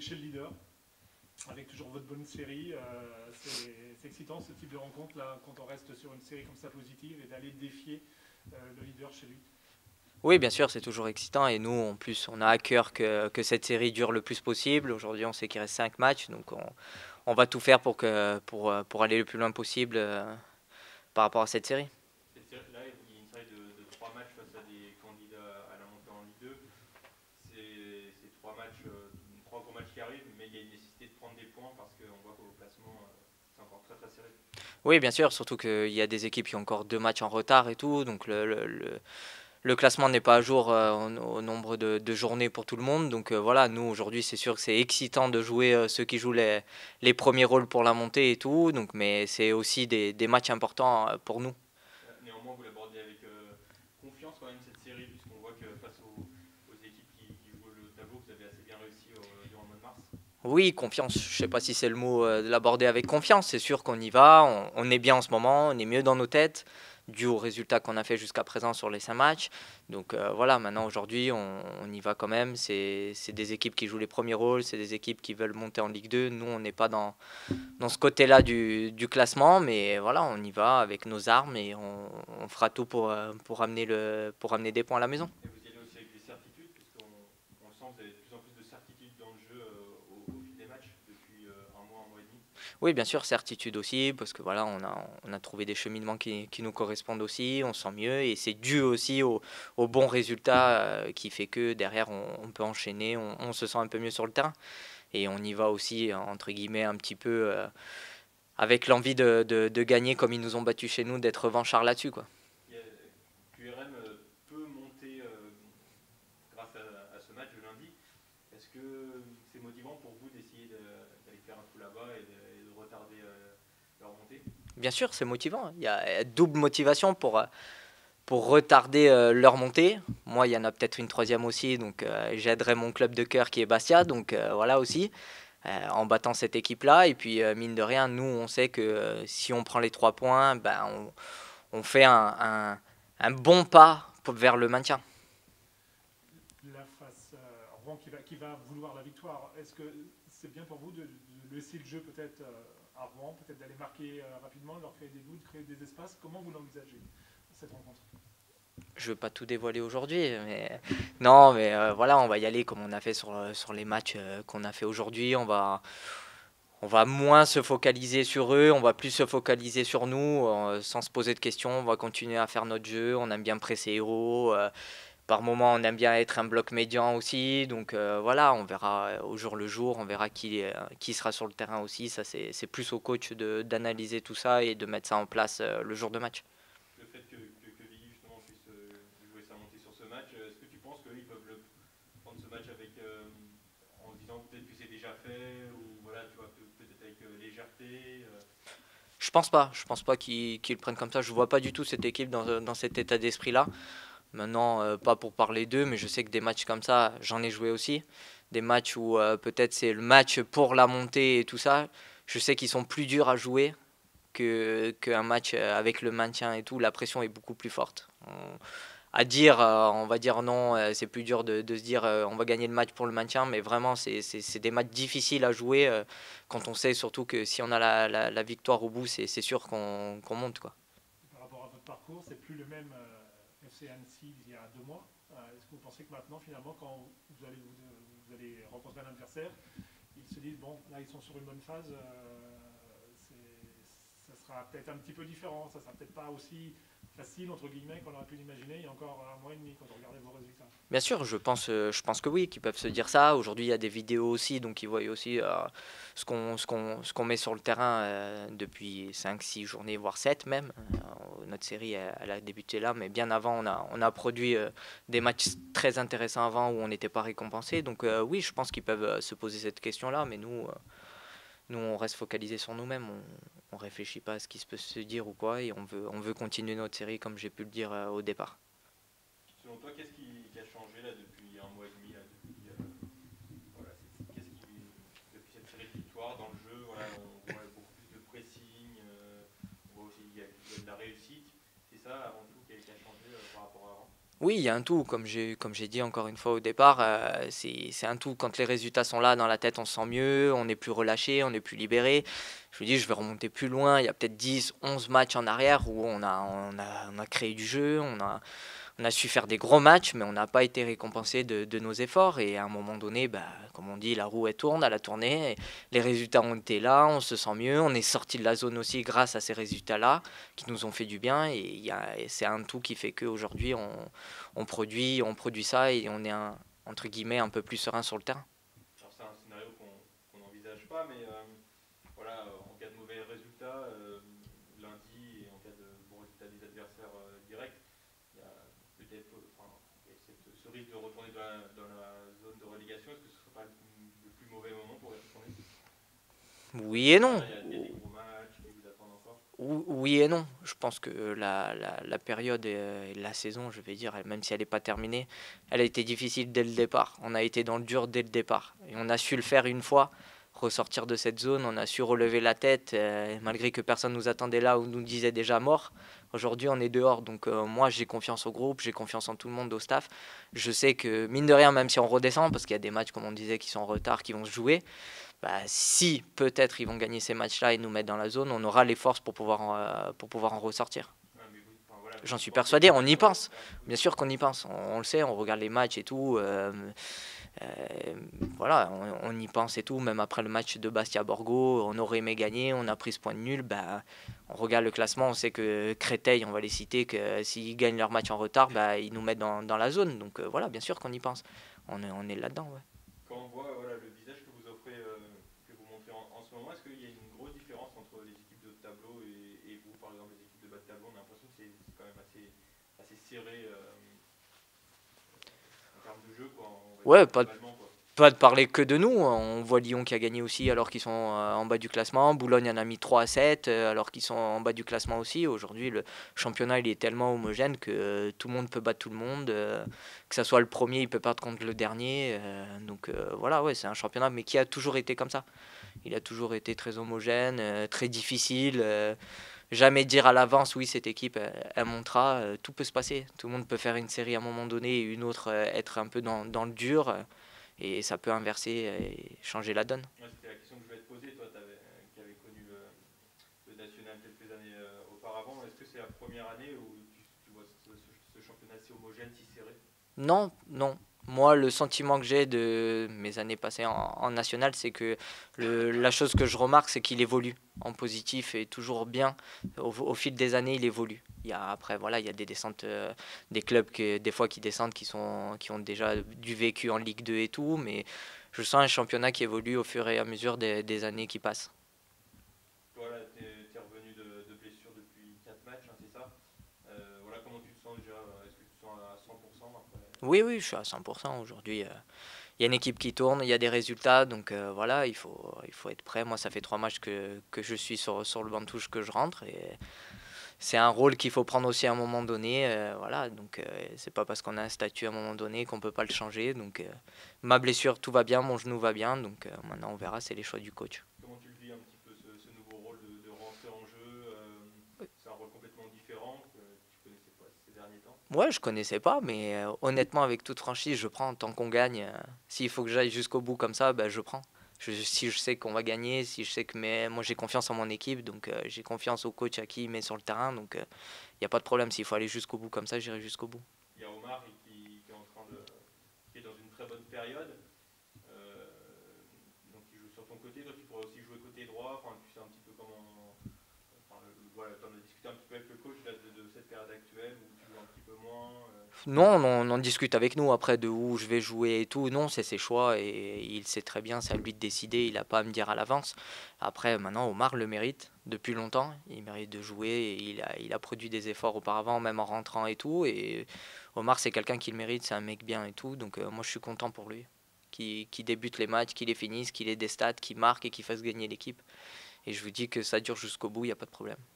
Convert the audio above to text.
chez le leader, avec toujours votre bonne série. C'est excitant ce type de rencontre là, quand on reste sur une série comme ça positive et d'aller défier le leader chez lui. Oui, bien sûr, c'est toujours excitant et nous, en plus, on a à cœur que cette série dure le plus possible. Aujourd'hui, on sait qu'il reste 5 matchs, donc on va tout faire pour aller le plus loin possible par rapport à cette série. Là, il y a une série de 3 matchs face à des candidats à la montée en Ligue 2. C'est 3 matchs, 3 gros matchs qui arrivent, mais il y a une nécessité de prendre des points parce qu'on voit qu'au classement, c'est encore très très serré. Oui, bien sûr, surtout qu'il y a des équipes qui ont encore 2 matchs en retard et tout, donc le classement n'est pas à jour au nombre de journées pour tout le monde. Donc voilà, nous aujourd'hui c'est sûr que c'est excitant de jouer ceux qui jouent les premiers rôles pour la montée et tout. Donc, mais c'est aussi des matchs importants pour nous. Néanmoins, vous l'abordez avec confiance quand même cette série, puisqu'on voit que face aux équipes qui jouent le tableau, vous avez assez bien réussi durant le mois de mars. Oui, confiance. Je sais pas si c'est le mot de l'aborder avec confiance. C'est sûr qu'on y va, on est bien en ce moment, on est mieux dans nos têtes, dû aux résultats qu'on a fait jusqu'à présent sur les 5 matchs. Donc voilà, maintenant aujourd'hui, on y va quand même. C'est des équipes qui jouent les premiers rôles, c'est des équipes qui veulent monter en Ligue 2. Nous, on n'est pas dans ce côté-là du classement, mais voilà, on y va avec nos armes et on fera tout pour ramener des points à la maison. Et vous y allez aussi avec des certitudes, puisqu'on le sent, vous avez de plus en plus de certitudes dans le jeu au fil des matchs depuis un mois et demi. Oui, bien sûr, certitude aussi, parce que voilà, on a trouvé des cheminements qui nous correspondent aussi, on se sent mieux, et c'est dû aussi au bon résultat qui fait que derrière on peut enchaîner, on se sent un peu mieux sur le terrain, et on y va aussi, entre guillemets, un petit peu avec l'envie de gagner comme ils nous ont battus chez nous, d'être revanchards là-dessus, quoi. QRM peut monter grâce à ce match de lundi. Est-ce que c'est motivant pour vous d'essayer d'aller faire un coup là-bas et de retarder leur montée? Bien sûr, c'est motivant, il y a double motivation pour retarder leur montée. Moi, il y en a peut-être une troisième aussi, donc j'aiderai mon club de cœur qui est Bastia, donc voilà aussi, en battant cette équipe-là. Et puis, mine de rien, nous, on sait que si on prend les 3 points, ben, on fait un bon pas vers le maintien. La face Rouen qui va vouloir la victoire, est-ce que c'est bien pour vous de laisser le jeu peut-être à Rouen, peut-être d'aller marquer rapidement, leur créer des bouts, de créer des espaces? Comment vous l'envisagez cette rencontre? Je veux pas tout dévoiler aujourd'hui, mais non, mais voilà, on va y aller comme on a fait sur les matchs qu'on a fait aujourd'hui. On va moins se focaliser sur eux, on va plus se focaliser sur nous, sans se poser de questions. On va continuer à faire notre jeu. On aime bien presser haut. Par moment, on aime bien être un bloc médian aussi. Donc voilà, on verra au jour le jour. On verra qui sera sur le terrain aussi. Ça, c'est plus au coach d'analyser tout ça et de mettre ça en place le jour de match. Le fait que Villy justement puisse jouer sa montée sur ce match, est-ce que tu penses qu'ils peuvent prendre ce match avec en se disant peut-être que c'est déjà fait ou voilà tu vois peut-être avec légèreté Je pense pas qu'ils le prennent comme ça. Je vois pas du tout cette équipe dans cet état d'esprit-là. Maintenant, pas pour parler d'eux, mais je sais que des matchs comme ça, j'en ai joué aussi. Des matchs où peut-être c'est le match pour la montée et tout ça. Je sais qu'ils sont plus durs à jouer qu'un match avec le maintien et tout. La pression est beaucoup plus forte. À dire, on va dire non, c'est plus dur de se dire on va gagner le match pour le maintien, mais vraiment, c'est des matchs difficiles à jouer quand on sait surtout que si on a la victoire au bout, c'est sûr qu'on monte, quoi. Par rapport à votre parcours, c'est plus le même FC Annecy d'il y a 2 mois. Est-ce que vous pensez que maintenant, finalement, quand vous allez rencontrer un adversaire, ils se disent, bon, là, ils sont sur une bonne phase, ça sera peut-être un petit peu différent, ça sera peut-être pas aussi facile, entre guillemets, qu'on aurait pu l'imaginer il y a encore un mois et demi, quand on regardait vos résultats. Bien sûr, je pense que oui, qu'ils peuvent se dire ça. Aujourd'hui, il y a des vidéos aussi, donc ils voient aussi ce qu'on met sur le terrain depuis 5, 6 journées, voire 7 même. Notre série, elle a débuté là, mais bien avant, on a produit des matchs très intéressants avant où on n'était pas récompensé. Donc oui, je pense qu'ils peuvent se poser cette question-là, mais nous, on reste focalisé sur nous-mêmes. On réfléchit pas à ce qui se peut se dire ou quoi, et on veut continuer notre série comme j'ai pu le dire au départ. Selon toi, qu'est-ce qui a changé là depuis un mois et demi là, depuis, voilà, depuis cette série de victoires dans le jeu voilà, on voit beaucoup plus de pressing, on voit aussi qu'il y a de la réussite. C'est ça avant tout qui a changé par rapport à avant. Oui, il y a un tout, comme j'ai dit encore une fois au départ, c'est un tout. Quand les résultats sont là dans la tête, on se sent mieux, on est plus relâché, on est plus libéré. Je vous dis, je vais remonter plus loin, il y a peut-être 10, 11 matchs en arrière où on a créé du jeu, on a su faire des gros matchs, mais on n'a pas été récompensé de nos efforts. Et à un moment donné, bah, comme on dit, la roue elle tourne, elle a tourné. Et les résultats ont été là, on se sent mieux. On est sorti de la zone aussi grâce à ces résultats-là qui nous ont fait du bien. Et c'est un tout qui fait qu'aujourd'hui, on produit ça et on est, entre guillemets, un peu plus serein sur le terrain. Alors c'est un scénario qu'on n'envisage pas, mais voilà, en cas de mauvais résultats, lundi, et en cas de bons résultats des adversaires directs, il y a peut-être enfin, il y a ce risque de retourner dans la zone de relégation. Est-ce que ce ne serait pas le plus mauvais moment pour y retourner? Oui et non. Il y a des gros matchs qui vous attendent encore. Oui et non. Je pense que la période et la saison, je vais dire, même si elle n'est pas terminée, elle a été difficile dès le départ. On a été dans le dur dès le départ. Et on a su le faire une fois, ressortir de cette zone. On a su relever la tête, malgré que personne nous attendait là ou nous disait déjà mort. Aujourd'hui, on est dehors. Donc moi, j'ai confiance au groupe, j'ai confiance en tout le monde, au staff. Je sais que, mine de rien, même si on redescend, parce qu'il y a des matchs, comme on disait, qui sont en retard, qui vont se jouer, bah, si peut-être ils vont gagner ces matchs-là et nous mettre dans la zone, on aura les forces pour pouvoir en ressortir. Ouais, mais enfin, voilà, J'en vous suis pensez persuadé, que on y ça va pense. faire un Bien peu. sûr qu'on y pense, on le sait, on regarde les matchs et tout. Euh, voilà, on y pense et tout. Même après le match de Bastia-Borgo, on aurait aimé gagner, on a pris ce point de nul. Bah, on regarde le classement, on sait que Créteil, on va les citer, que s'ils gagnent leur match en retard, bah, ils nous mettent dans la zone. Donc voilà, bien sûr qu'on y pense. On est là-dedans, ouais. Quand on voit voilà, le visage que vous offrez, que vous montrez en ce moment, est-ce qu'il y a une grosse différence entre les équipes de haut de tableau et vous, par exemple, les équipes de bas de tableau? On a l'impression que c'est quand même assez serré en termes de jeu, quoi, on va Ouais, dire pas, globalement, quoi. pas de parler que de nous. On voit Lyon qui a gagné aussi alors qu'ils sont en bas du classement. Boulogne en a mis 3 à 7 alors qu'ils sont en bas du classement aussi. Aujourd'hui, le championnat il est tellement homogène que tout le monde peut battre tout le monde. Que ça soit le premier, il peut perdre contre le dernier. Donc voilà, ouais, c'est un championnat, mais qui a toujours été comme ça. Il a toujours été très homogène, très difficile. Jamais dire à l'avance, oui, cette équipe, elle montera. Tout peut se passer. Tout le monde peut faire une série à un moment donné et une autre être un peu dans le dur. Et ça peut inverser et changer la donne. Ouais, c'était la question que je voulais te poser. Toi, qui avais connu le national quelques années auparavant, est-ce que c'est la première année où tu vois ce championnat si homogène, si serré? Non, non. Moi, le sentiment que j'ai de mes années passées en national, c'est que la chose que je remarque, c'est qu'il évolue en positif et toujours bien. Au fil des années, il évolue. Après, voilà, il y a des descentes, des clubs des fois qui descendent, qui ont déjà du vécu en Ligue 2 et tout, mais je sens un championnat qui évolue au fur et à mesure des années qui passent. Toi, là, t'es revenu de blessure depuis 4 matchs, hein, c'est ça? Voilà, comment tu te sens déjà? Est-ce que tu te sens à 100% après? Oui, oui, je suis à 100% aujourd'hui. Il y a une équipe qui tourne, il y a des résultats, donc voilà, il faut être prêt. Moi, ça fait 3 matchs que je suis sur le banc de touche, que je rentre, et c'est un rôle qu'il faut prendre aussi à un moment donné. Voilà, donc c'est pas parce qu'on a un statut à un moment donné qu'on peut pas le changer. Donc ma blessure, tout va bien, mon genou va bien, donc maintenant on verra, c'est les choix du coach. Comment tu le vis un petit peu ce nouveau rôle de rentrer en jeu? C'est un rôle complètement différent que tu connaissais pas ces derniers temps. Ouais, je connaissais pas, mais honnêtement, avec toute franchise, je prends tant qu'on gagne. S'il faut que j'aille jusqu'au bout comme ça, ben, je prends. Si je sais qu'on va gagner, si je sais que moi j'ai confiance en mon équipe, donc j'ai confiance au coach à qui il met sur le terrain, donc il n'y a pas de problème. S'il faut aller jusqu'au bout comme ça, j'irai jusqu'au bout. Il y a Omar qui est en train qui est dans une très bonne période, euh, donc il joue sur ton côté. Toi, tu pourrais aussi jouer côté droit. Enfin, tu sais un petit peu comment. Enfin, voilà, tu en as discuté un petit peu avec le coach là, de cette période actuelle où tu joues un petit peu moins. Non, on en discute avec nous après de où je vais jouer et tout. Non, c'est ses choix et il sait très bien, c'est à lui de décider. Il n'a pas à me dire à l'avance. Après, maintenant, Omar le mérite depuis longtemps. Il mérite de jouer. Et il a produit des efforts auparavant, même en rentrant et tout. Et Omar, c'est quelqu'un qui le mérite. C'est un mec bien et tout. Donc, moi, je suis content pour lui. Qui débute les matchs, qui les finisse, qu'il ait des stats, qui marque et qui fasse gagner l'équipe. Et je vous dis que ça dure jusqu'au bout, il n'y a pas de problème.